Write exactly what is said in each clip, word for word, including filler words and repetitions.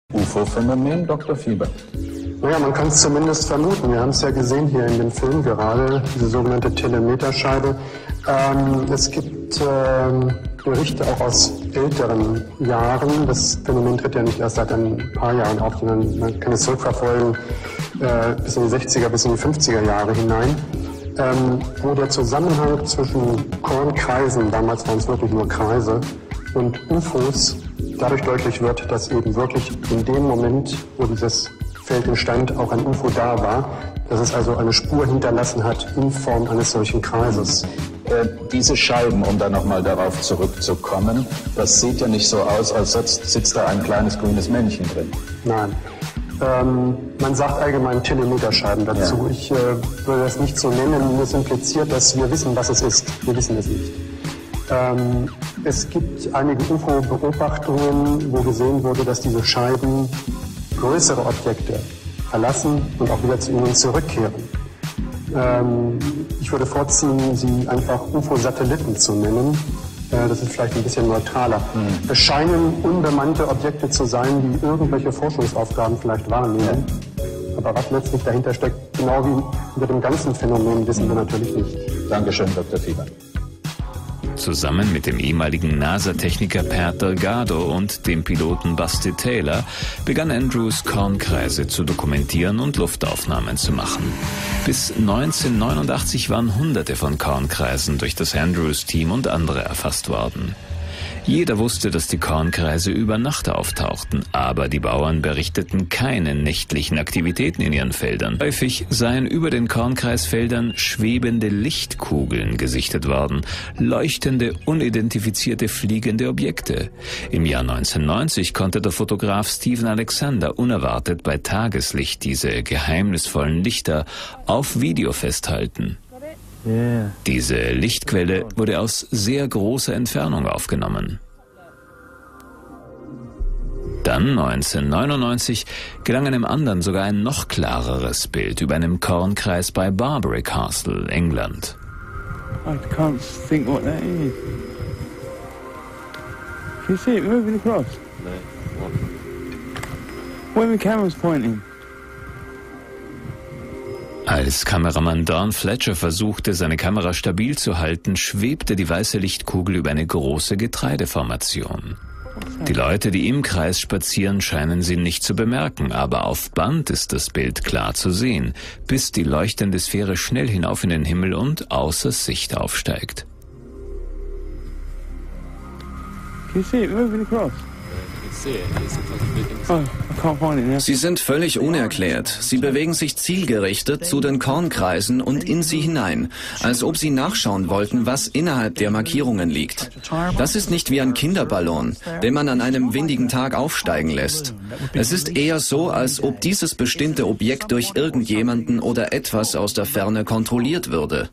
U F O-Phänomen, Doktor Fieber? Naja, man kann es zumindest vermuten. Wir haben es ja gesehen hier in dem Film gerade, diese sogenannte Telemeterscheibe. Ähm, es gibt ähm, Berichte auch aus älteren Jahren. Das Phänomen tritt ja nicht erst seit ein paar Jahren auf, sondern man kann es zurückverfolgen äh, bis in die sechziger, bis in die fünfziger Jahre hinein, ähm, wo der Zusammenhang zwischen Kornkreisen, damals waren es wirklich nur Kreise, und U F Os dadurch deutlich wird, dass eben wirklich in dem Moment, wo dieses Feld entstand, auch ein U F O da war, dass es also eine Spur hinterlassen hat in Form eines solchen Kreises. Äh, diese Scheiben, um da nochmal darauf zurückzukommen, das sieht ja nicht so aus, als sitzt, sitzt da ein kleines grünes Männchen drin. Nein. Ähm, man sagt allgemein Telemeterscheiben dazu. Ja. Ich äh, würde das nicht so nennen, das impliziert, dass wir wissen, was es ist. Wir wissen es nicht. Ähm, es gibt einige U F O-Beobachtungen, wo gesehen wurde, dass diese Scheiben größere Objekte verlassen und auch wieder zu ihnen zurückkehren. Ähm, ich würde vorziehen, sie einfach U F O-Satelliten zu nennen. Äh, das ist vielleicht ein bisschen neutraler. Mhm. Es scheinen unbemannte Objekte zu sein, die irgendwelche Forschungsaufgaben vielleicht wahrnehmen. Ja. Aber was letztlich dahinter steckt, genau wie mit dem ganzen Phänomen, wissen mhm. wir natürlich nicht. Dankeschön, Doktor Fieber. Zusammen mit dem ehemaligen NASA-Techniker Pat Delgado und dem Piloten Busty Taylor begann Andrews, Kornkreise zu dokumentieren und Luftaufnahmen zu machen. Bis neunzehnhundertneunundachtzig waren Hunderte von Kornkreisen durch das Andrews-Team und andere erfasst worden. Jeder wusste, dass die Kornkreise über Nacht auftauchten, aber die Bauern berichteten keine nächtlichen Aktivitäten in ihren Feldern. Häufig seien über den Kornkreisfeldern schwebende Lichtkugeln gesichtet worden, leuchtende, unidentifizierte fliegende Objekte. Im Jahr neunzehnhundertneunzig konnte der Fotograf Steven Alexander unerwartet bei Tageslicht diese geheimnisvollen Lichter auf Video festhalten. Yeah. Diese Lichtquelle wurde aus sehr großer Entfernung aufgenommen. Dann neunzehnhundertneunundneunzig gelang einem anderen sogar ein noch klareres Bild über einem Kornkreis bei Barbary Castle, England. I can't think what that is. Can you see it moving across? No. Where the camera's pointing? Als Kameramann Don Fletcher versuchte, seine Kamera stabil zu halten, schwebte die weiße Lichtkugel über eine große Getreideformation. Die Leute, die im Kreis spazieren, scheinen sie nicht zu bemerken, aber auf Band ist das Bild klar zu sehen, bis die leuchtende Sphäre schnell hinauf in den Himmel und außer Sicht aufsteigt. Can you see it moving across? Sie sind völlig unerklärt. Sie bewegen sich zielgerichtet zu den Kornkreisen und in sie hinein, als ob sie nachschauen wollten, was innerhalb der Markierungen liegt. Das ist nicht wie ein Kinderballon, den man an einem windigen Tag aufsteigen lässt. Es ist eher so, als ob dieses bestimmte Objekt durch irgendjemanden oder etwas aus der Ferne kontrolliert würde.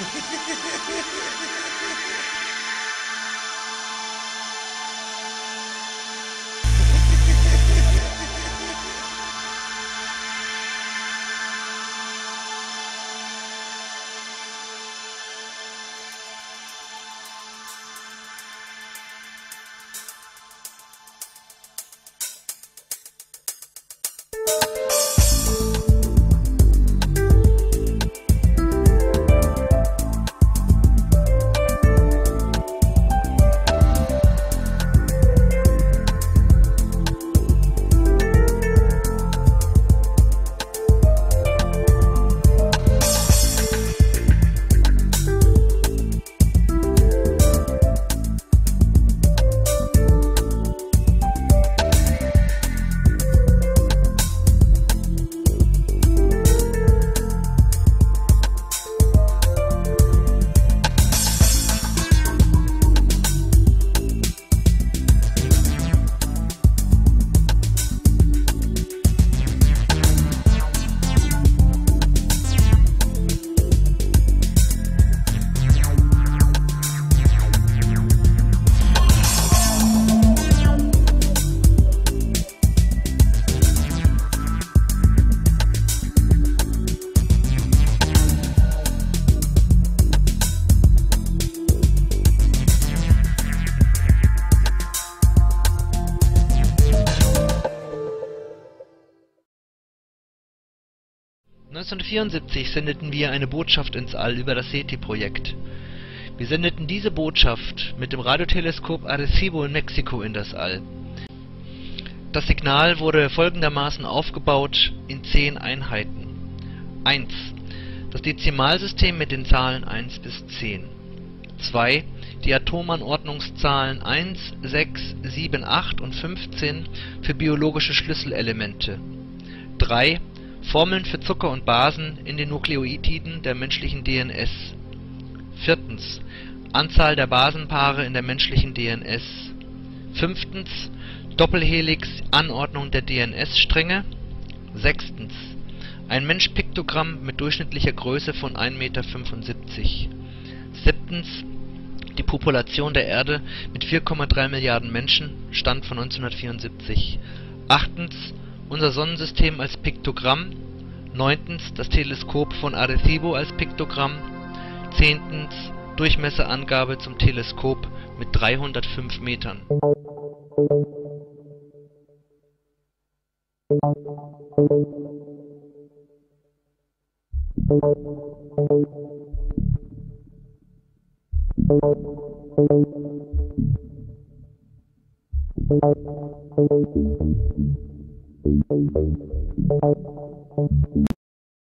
neunzehnhundertvierundsiebzig sendeten wir eine Botschaft ins All über das SETI-Projekt. Wir sendeten diese Botschaft mit dem Radioteleskop Arecibo in Mexiko in das All. Das Signal wurde folgendermaßen aufgebaut in zehn Einheiten. eins. Das Dezimalsystem mit den Zahlen eins bis zehn. zwei. Die Atomanordnungszahlen eins, sechs, sieben, acht und fünfzehn für biologische Schlüsselelemente. drei. Formeln für Zucker und Basen in den Nukleotiden der menschlichen D N S. Viertens. Anzahl der Basenpaare in der menschlichen D N S. Fünftens. Doppelhelix, Anordnung der D N S-Stränge. Sechstens. Ein Mensch-Piktogramm mit durchschnittlicher Größe von ein Meter fünfundsiebzig. Siebtens. Die Population der Erde mit vier Komma drei Milliarden Menschen, Stand von neunzehnhundertvierundsiebzig. Achtens. Unser Sonnensystem als Piktogramm. Neuntens. Das Teleskop von Arecibo als Piktogramm. Zehntens. Durchmesserangabe zum Teleskop mit dreihundertfünf Metern.